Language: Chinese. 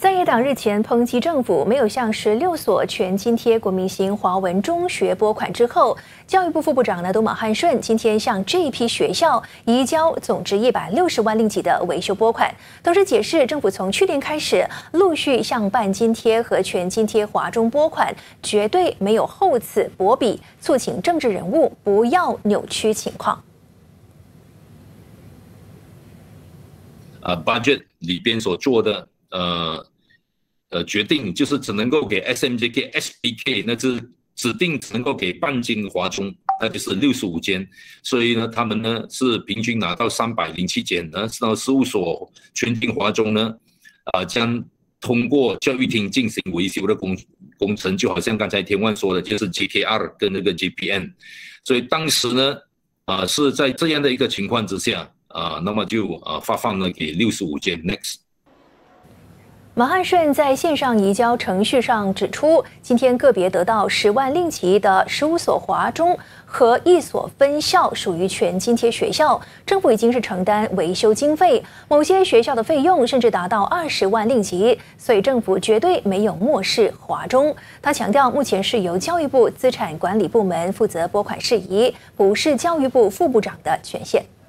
在野党日前抨击政府没有向16所全津贴国民型华文中学拨款之后，教育部副部长东马汉顺今天向这一批学校移交总值160万令吉的维修拨款，同时解释政府从去年开始陆续向半津贴和全津贴华中拨款，绝对没有厚此薄彼，促请政治人物不要扭曲情况。 budget 里边所做的决定就是只能够给 SMJK、SPK， 那是指定只能够给半津华中，那就是65间，所以呢，他们呢是平均拿到307间呢，到15所全津华中呢，将通过教育厅进行维修的工程，就好像刚才田万说的，就是 JKR 跟那个 JPN， 所以当时呢，是在这样的一个情况之下，那么就发放了给65间 Next。 马汉顺在线上移交程序上指出，今天个别得到10万令吉的15所华中和1所分校属于全津贴学校，政府已经是承担维修经费，某些学校的费用甚至达到20万令吉，所以政府绝对没有漠视华中。他强调，目前是由教育部资产管理部门负责拨款事宜，不是教育部副部长的权限。